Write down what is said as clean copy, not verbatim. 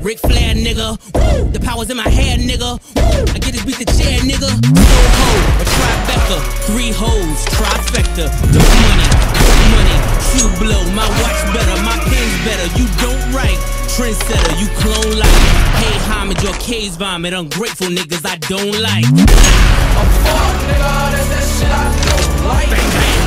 Ric Flair, nigga. Woo! The power's in my hair, nigga. Woo! I get this beat the chair, nigga. So-ho, a trifecta. 3 hoes, trifecta. The money, shoe blow. My watch better, my pen's better. You don't write, trendsetter, you clone like. Hey, homage, your K's vomit. Ungrateful niggas I don't like. I'm fuck, nigga, that's that shit I don't like. Bang, bang.